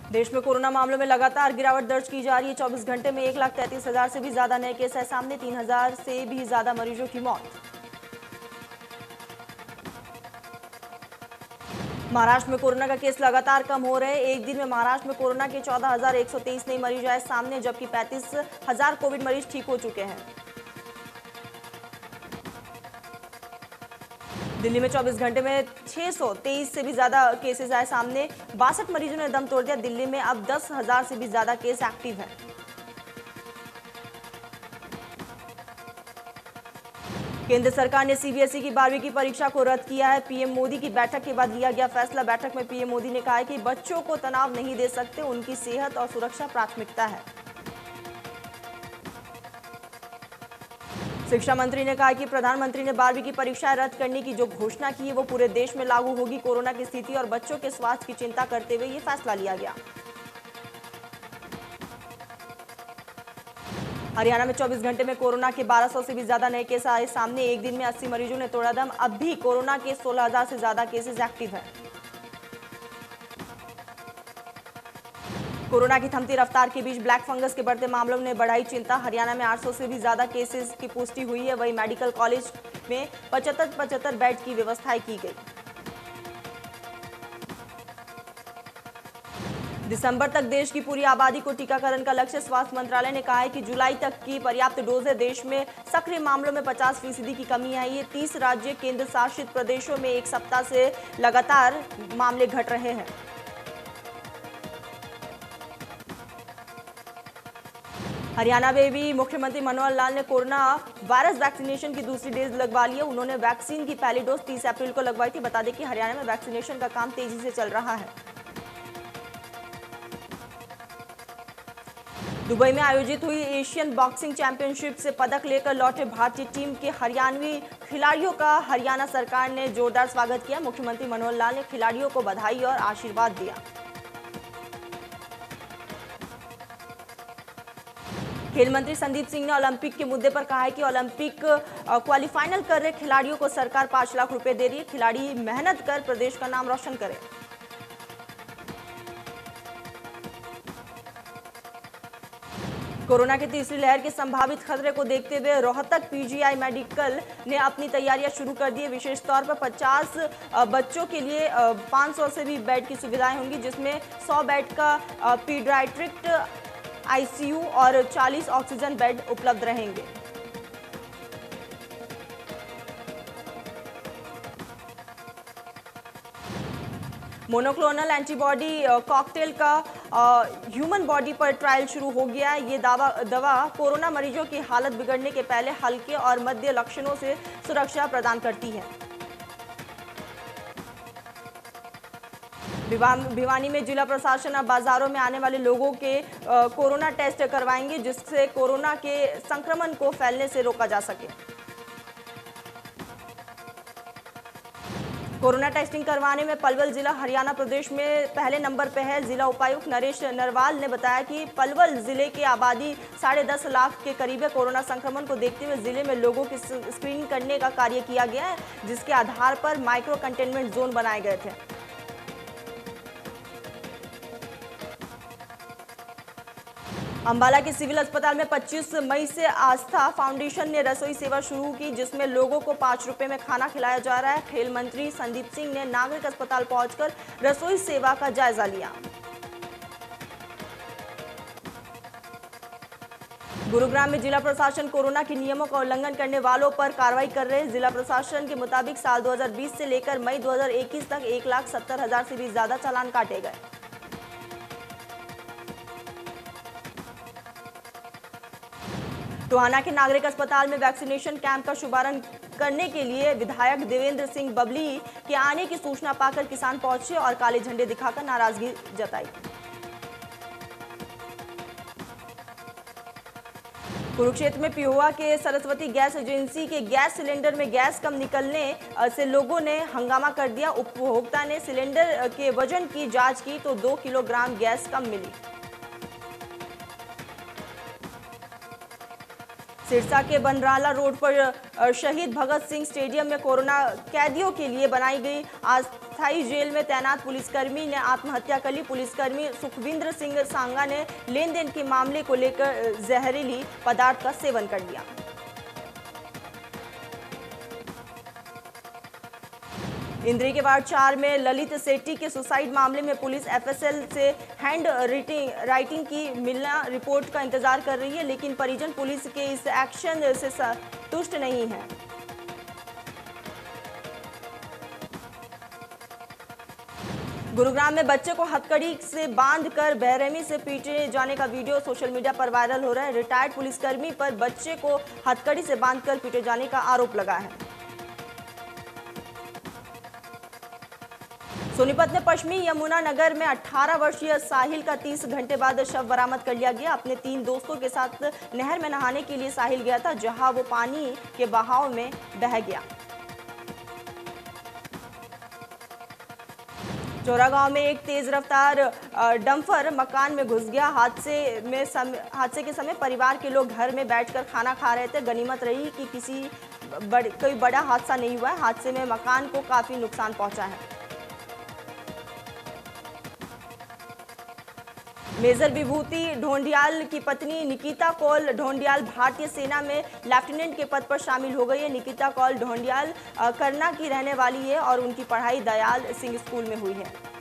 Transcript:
देश में कोरोना मामलों में लगातार गिरावट दर्ज की जा रही है। 24 घंटे में 1,33,000 से भी ज्यादा नए केस है सामने। 3,000 से भी ज्यादा मरीजों की मौत। महाराष्ट्र में कोरोना का केस लगातार कम हो रहे हैं। एक दिन में महाराष्ट्र में कोरोना के 14,123 नए मरीज आए सामने, जबकि 35,000 कोविड मरीज ठीक हो चुके हैं। दिल्ली में 24 घंटे में 623 से भी ज्यादा केसेस आए सामने। 62 मरीजों ने दम तोड़ दिया। दिल्ली में अब 10,000 से भी ज्यादा केस एक्टिव है। केंद्र सरकार ने सीबीएसई की 12वीं की परीक्षा को रद्द किया है। पीएम मोदी की बैठक के बाद लिया गया फैसला। बैठक में पीएम मोदी ने कहा है कि बच्चों को तनाव नहीं दे सकते, उनकी सेहत और सुरक्षा प्राथमिकता है। शिक्षा मंत्री ने कहा कि प्रधानमंत्री ने 12वीं की परीक्षा रद्द करने की जो घोषणा की है वो पूरे देश में लागू होगी। कोरोना की स्थिति और बच्चों के स्वास्थ्य की चिंता करते हुए ये फैसला लिया गया। हरियाणा में 24 घंटे में कोरोना के 1200 से भी ज्यादा नए केस आए सामने। एक दिन में 80 मरीजों ने तोड़ा दम। अब भी कोरोना के 16,000 से ज्यादा केसेस एक्टिव हैं। कोरोना की थमती रफ्तार के बीच ब्लैक फंगस के बढ़ते मामलों ने बढ़ाई चिंता। हरियाणा में 800 से भी ज्यादा केसेस की पुष्टि हुई है। वहीं मेडिकल कॉलेज में 75 बेड की व्यवस्थाएं की गई। दिसंबर तक देश की पूरी आबादी को टीकाकरण का लक्ष्य। स्वास्थ्य मंत्रालय ने कहा है कि जुलाई तक की पर्याप्त डोज है। देश में सक्रिय मामलों में 50% की कमी आई है। 30 राज्य केंद्र शासित प्रदेशों में एक सप्ताह से लगातार मामले घट रहे हैं। हरियाणा में भी मुख्यमंत्री मनोहर लाल ने कोरोना वायरस वैक्सीनेशन की दूसरी डोज लगवा ली है। उन्होंने वैक्सीन की पहली डोज 30 अप्रैल को लगवाई थी। बता दें कि हरियाणा में वैक्सीनेशन का काम तेजी से चल रहा है। दुबई में आयोजित हुई एशियन बॉक्सिंग चैंपियनशिप से पदक लेकर लौटे भारतीय टीम के हरियाणवी खिलाड़ियों का हरियाणा सरकार ने जोरदार स्वागत किया। मुख्यमंत्री मनोहर लाल ने खिलाड़ियों को बधाई और आशीर्वाद दिया। खेल मंत्री संदीप सिंह ने ओलंपिक के मुद्दे पर कहा है कि ओलंपिक क्वालिफाइनल कर रहे खिलाड़ियों को सरकार 5 लाख रुपए दे रही है। खिलाड़ी मेहनत कर प्रदेश का नाम रोशन करें। कोरोना की तीसरी लहर के संभावित खतरे को देखते हुए रोहतक पीजीआई मेडिकल ने अपनी तैयारियां शुरू कर दी है। विशेष तौर पर 50 बच्चों के लिए 500 से भी बेड की सुविधाएं होंगी, जिसमें 100 बेड का पीडियाट्रिक आईसीयू और 40 ऑक्सीजन बेड उपलब्ध रहेंगे। मोनोक्लोनल एंटीबॉडी कॉकटेल का ह्यूमन बॉडी पर ट्रायल शुरू हो गया है। ये दवा कोरोना मरीजों की हालत बिगड़ने के पहले हल्के और मध्य लक्षणों से सुरक्षा प्रदान करती है। भिवानी में जिला प्रशासन अब बाजारों में आने वाले लोगों के कोरोना टेस्ट करवाएंगे, जिससे कोरोना के संक्रमण को फैलने से रोका जा सके। कोरोना टेस्टिंग करवाने में पलवल जिला हरियाणा प्रदेश में पहले नंबर पर है। जिला उपायुक्त नरेश नरवाल ने बताया कि पलवल जिले की आबादी 10.5 लाख के करीब है। कोरोना संक्रमण को देखते हुए जिले में लोगों की स्क्रीनिंग करने का कार्य किया गया है, जिसके आधार पर माइक्रो कंटेनमेंट जोन बनाए गए थे। अंबाला के सिविल अस्पताल में 25 मई से आस्था फाउंडेशन ने रसोई सेवा शुरू की, जिसमें लोगों को 5 रुपए में खाना खिलाया जा रहा है। खेल मंत्री संदीप सिंह ने नागरिक अस्पताल पहुंचकर रसोई सेवा का जायजा लिया। गुरुग्राम में जिला प्रशासन कोरोना के नियमों का उल्लंघन करने वालों पर कार्रवाई कर रहे हैं। जिला प्रशासन के मुताबिक साल 2020 से लेकर मई 2021 तक 1,70,000 से भी ज्यादा चालान काटे गए। टोहाना के नागरिक अस्पताल में वैक्सीनेशन कैंप का शुभारंभ करने के लिए विधायक देवेंद्र सिंह बबली के आने की सूचना पाकर किसान पहुंचे और काले झंडे दिखाकर नाराजगी जताई। कुरुक्षेत्र में पिहोवा के सरस्वती गैस एजेंसी के गैस सिलेंडर में गैस कम निकलने से लोगों ने हंगामा कर दिया। उपभोक्ता ने सिलेंडर के वजन की जांच की तो 2 किलोग्राम गैस कम मिली। सिरसा के बनराला रोड पर शहीद भगत सिंह स्टेडियम में कोरोना कैदियों के लिए बनाई गई अस्थायी जेल में तैनात पुलिसकर्मी ने आत्महत्या कर ली। पुलिसकर्मी सुखविंद्र सिंह सांगा ने लेन देन के मामले को लेकर जहरीली पदार्थ का सेवन कर लिया। इंद्री के वार्ड 4 में ललित सेठी के सुसाइड मामले में पुलिस एफएसएल से हैंड राइटिंग की मिलना रिपोर्ट का इंतजार कर रही है, लेकिन परिजन पुलिस के इस एक्शन से संतुष्ट नहीं है। गुरुग्राम में बच्चे को हथकड़ी से बांधकर बेरहमी से पीटे जाने का वीडियो सोशल मीडिया पर वायरल हो रहा है। रिटायर्ड पुलिसकर्मी पर बच्चे को हथकड़ी से बांधकर पीटे जाने का आरोप लगा है। सोनीपत में पश्चिमी यमुना नगर में 18 वर्षीय साहिल का 30 घंटे बाद शव बरामद कर लिया गया। अपने 3 दोस्तों के साथ नहर में नहाने के लिए साहिल गया था, जहां वो पानी के बहाव में बह गया। चौरागांव में एक तेज रफ्तार डंपर मकान में घुस गया। हादसे के समय परिवार के लोग घर में बैठकर खाना खा रहे थे। गनीमत रही कि कोई बड़ा हादसा नहीं हुआ है। हादसे में मकान को काफी नुकसान पहुंचा है। मेजर विभूति ढोंडियाल की पत्नी निकिता कौल ढोंडियाल भारतीय सेना में लेफ्टिनेंट के पद पर शामिल हो गई है। निकिता कौल ढोंडियाल करना की रहने वाली है और उनकी पढ़ाई दयाल सिंह स्कूल में हुई है।